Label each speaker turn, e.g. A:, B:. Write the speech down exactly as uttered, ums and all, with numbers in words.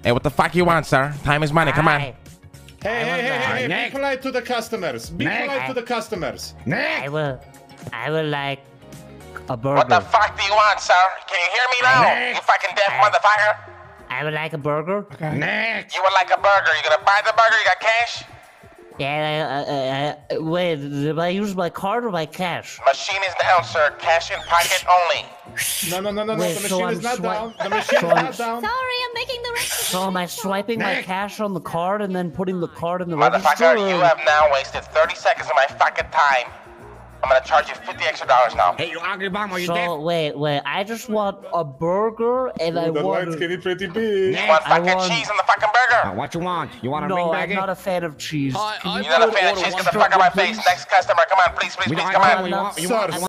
A: Hey, what the fuck you want, sir? Time is money. Come on.
B: Hi.
C: Hey, hey, hey, hey, hey,
D: Nick.
C: be polite to the customers. Be
D: Nick.
C: polite to the customers.
B: I
D: Nick!
B: will. I will like a burger.
A: What the fuck do you want, sir? Can you hear me now?
D: Nick.
A: You fucking deaf
B: Hey.
A: motherfucker.
B: I would like a burger.
D: Nick!
A: You would like a burger. You gonna buy the burger? You got cash?
B: Yeah. Uh, uh, uh, wait. Did I use my card or my cash?
A: Machine is down, sir. Cash in pocket only.
C: No, no, no, no, no.
B: Wait,
C: The
B: so
C: machine
B: I'm
C: is not
B: swi-
C: down. The machine
B: so
C: is
B: I'm-
C: not down.
E: Sorry, I'm making the rest.
B: So am I swiping my
D: Nick.
B: cash on the card and then putting the card in the register?
A: Motherfucker, you
B: or-
A: have now wasted thirty seconds of my fucking time. I'm gonna charge you fifty extra dollars now.
D: Hey, you ugly bum, are you deaf?
B: So wait, wait. I just want a burger and I
C: The
B: want.
C: line's getting pretty big.
A: You want
B: I
A: fucking
B: want-
A: cheese on the fucking burger?
D: Uh, what you want? You want a ring
B: No, I'm
D: baggie?
B: not a fan of cheese.
F: Hi,
B: Can
F: I
B: you
A: You're not a
F: put
A: fan of
F: order
A: cheese?
F: one
A: Get the fuck out of my
B: please?
A: face. Next customer, come on, please, please,
D: We
A: please,
D: don't
A: come
D: have
A: on.
D: you want, you
C: Sir,
D: want, you want